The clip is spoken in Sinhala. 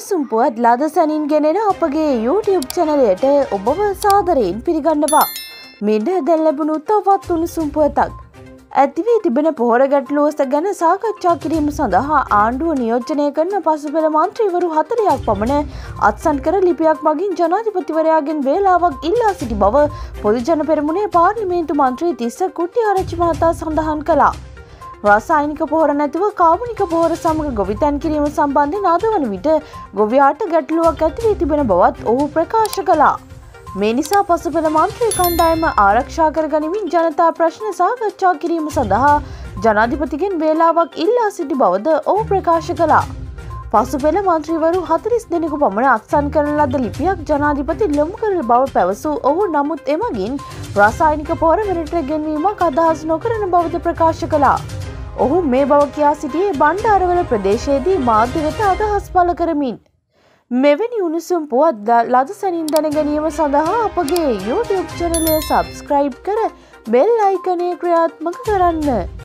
උණුසුම් පුවත් ලද සැනින් ගෙනෙන අපගේ YouTube චැනලයට ඔබව සාදරයෙන් පිළිගන්නවා. මෙන්න දැන් ලැබුණු තවත් උණුසුම් පුවතක්. ඇතිවී තිබෙන පොහොර ගැටලුව ගැන සාකච්ඡා කිරීම සඳහා ආණ්ඩුව නියෝජනය කරන පසුපෙළ මන්ත්‍රීවරු 40ක් පමණ අත්සන් කර ලිපියක් මගින් ජනාධිපතිවරයාගෙන් වේලාවක් ඉල්ලා සිටි බව පොදු ජන පෙරමුණේ පාර්ලිමේන්තු මන්ත්‍රී තිස්ස කුට්ටිආරච්චි මහතා සඳහන් කළා. රසායනික පොහොර නැතිව කාබනික පොහොර සමග ගොවිතැන් කිරීම සම්බන්ධයෙන් අද වන විට ගොවියාට ගැටලුවක් ඇති වී තිබෙන බවත් ඔහු ප්‍රකාශ කළා. මේ නිසා පසුපෙළ මන්ත්‍රී කණ්ඩායම ආරක්ෂා කර ගනිමින් ජනතා ප්‍රශ්න සාකච්ඡා කිරීම සඳහා ජනාධිපතිගෙන් වේලාවක් ඉල්ලා සිටි බවද ඔහු ප්‍රකාශ කළා. පසුපෙළ මන්ත්‍රීවරු 40 දෙනෙකු පමණ අත්සන් කරන ලද ලිපියක් ජනාධිපති ලොමු කරන බව පැවසූ ඔහු නමුත් එමගින් රසායනික පොහොර මෙරට ගෙන්වීමක් අදහස් නොකරන බවද ප්‍රකාශ කළා. ඔහු මේ බව කියා සිටියේ බණ්ඩාරවල ප්‍රදේශයේදී මාධ්‍ය වෙත අදහස් පළ කරමින්. මෙවැනි උණුසුම් පුවත් ලද සැනින් දැන ගැනීම සඳහා අපගේ YouTube චැනලය සබ්ස්ක්‍රයිබ් කර බෙල් අයිකනය ක්‍රියාත්මක කරන්න.